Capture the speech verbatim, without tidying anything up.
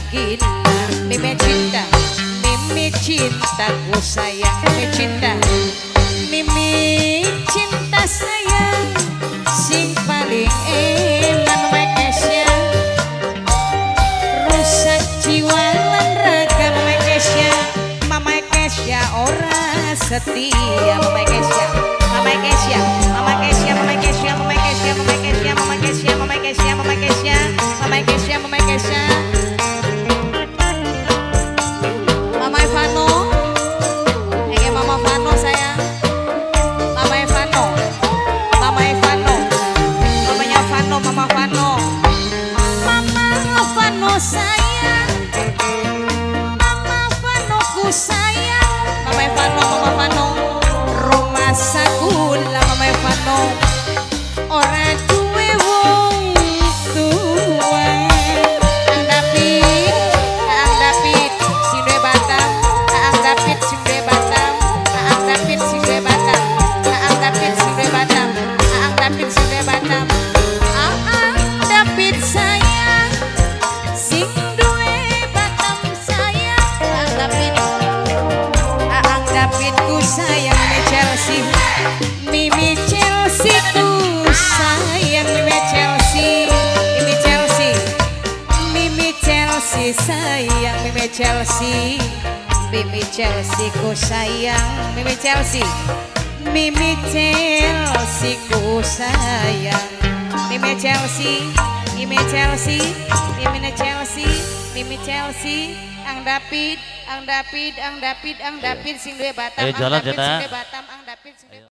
gila. Mimi cinta, Mimi cintaku sayang. Mimi cinta, Mimi cinta sayang. Sing paling eman Mekesya, rusak jiwa lan raga Mekesya. Mama Kesya ora setia. Mama Kesya, Mama Kesya, Mama Kesya, Mama Kesya, Mama Kesya, Mama Kesya, Mama Kesya, Mama Kesya, Mama Kesya, Mama Kesya, Mama Kesya. Mama Evano, ini Mama Vano sayang. Mama Evano, Mama Evano, mamanya Vano, Mama Vano, Mama Vano sayang, Mama Vano ku sayang. Mama Evano, Mama Vano, rumah sakula Mama Evano, orang duwe wong tua. Ang David, Ang David, sing duwe Batam, Ang David sing duwe Batam, Ang David sing duwe Batam, Ang David sing duwe Batam, Ang David sing duwe Batam. Ang David sayang, sing duwe Batam sayang. Ang David, Ang David ku sayang. Mimi Chelsea, Mimi Chelsea ku sayang. Mimi Chelsea, Mimi Chelsea, Mimi Chelsea sayang. Mimi Chelsea, Mimi Chelsea ku sayang. Mimi Chelsea, Mimi Chelsea ku sayang. Mimi Chelsea, Mimi Chelsea, Mimi Chelsea, Mimi Chelsea. Ang David, Ang David, Ang David, Ang David sing duwe Batam. Ayo jalan, Ang David Jana. sing duwe Batam.